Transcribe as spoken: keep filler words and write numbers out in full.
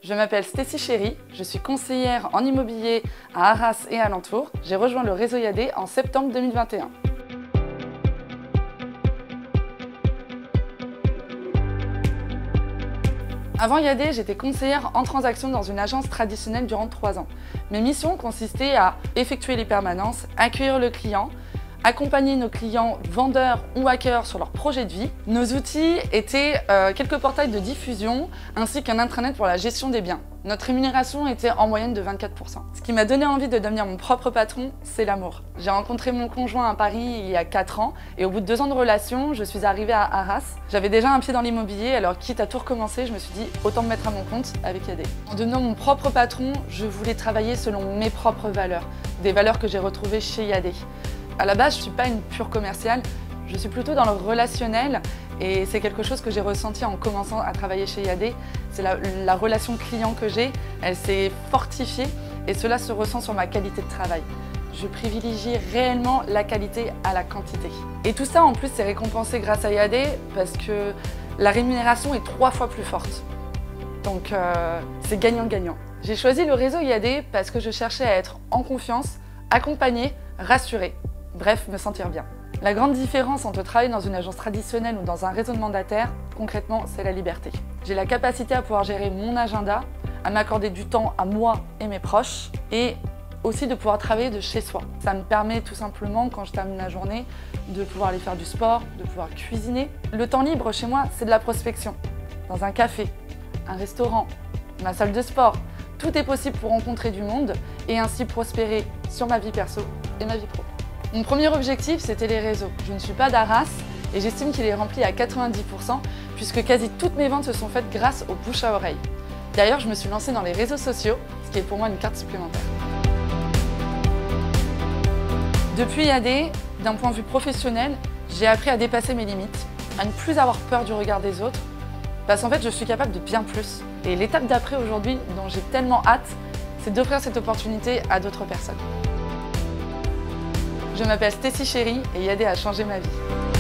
Je m'appelle Stécie Chéry, je suis conseillère en immobilier à Arras et alentours. J'ai rejoint le réseau I A D en septembre deux mille vingt et un. Avant I A D, j'étais conseillère en transaction dans une agence traditionnelle durant trois ans. Mes missions consistaient à effectuer les permanences, accueillir le client, accompagner nos clients vendeurs ou hackers sur leurs projets de vie. Nos outils étaient euh, quelques portails de diffusion ainsi qu'un intranet pour la gestion des biens. Notre rémunération était en moyenne de vingt-quatre pour cent. Ce qui m'a donné envie de devenir mon propre patron, c'est l'amour. J'ai rencontré mon conjoint à Paris il y a quatre ans et au bout de deux ans de relation, je suis arrivée à Arras. J'avais déjà un pied dans l'immobilier, alors quitte à tout recommencer, je me suis dit autant me mettre à mon compte avec I A D. En devenant mon propre patron, je voulais travailler selon mes propres valeurs, des valeurs que j'ai retrouvées chez I A D. À la base, je ne suis pas une pure commerciale, je suis plutôt dans le relationnel et c'est quelque chose que j'ai ressenti en commençant à travailler chez I A D. C'est la, la relation client que j'ai, elle s'est fortifiée et cela se ressent sur ma qualité de travail. Je privilégie réellement la qualité à la quantité. Et tout ça en plus c'est récompensé grâce à I A D parce que la rémunération est trois fois plus forte. Donc euh, c'est gagnant-gagnant. J'ai choisi le réseau I A D parce que je cherchais à être en confiance, accompagnée, rassurée. Bref, me sentir bien. La grande différence entre travailler dans une agence traditionnelle ou dans un réseau de mandataires, concrètement, c'est la liberté. J'ai la capacité à pouvoir gérer mon agenda, à m'accorder du temps à moi et mes proches, et aussi de pouvoir travailler de chez soi. Ça me permet tout simplement, quand je termine la journée, de pouvoir aller faire du sport, de pouvoir cuisiner. Le temps libre chez moi, c'est de la prospection. Dans un café, un restaurant, ma salle de sport, tout est possible pour rencontrer du monde et ainsi prospérer sur ma vie perso et ma vie pro. Mon premier objectif, c'était les réseaux. Je ne suis pas d'Arras et j'estime qu'il est rempli à quatre-vingt-dix pour cent puisque quasi toutes mes ventes se sont faites grâce au bouche à oreille. D'ailleurs, je me suis lancée dans les réseaux sociaux, ce qui est pour moi une carte supplémentaire. Depuis I A D, d'un point de vue professionnel, j'ai appris à dépasser mes limites, à ne plus avoir peur du regard des autres, parce qu'en fait, je suis capable de bien plus. Et l'étape d'après aujourd'hui, dont j'ai tellement hâte, c'est d'offrir cette opportunité à d'autres personnes. Je m'appelle Stécie Chéry et I A D a changé ma vie.